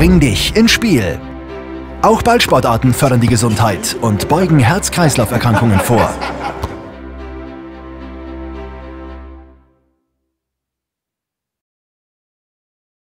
Bring dich ins Spiel. Auch Ballsportarten fördern die Gesundheit und beugen Herz-Kreislauf-Erkrankungen vor.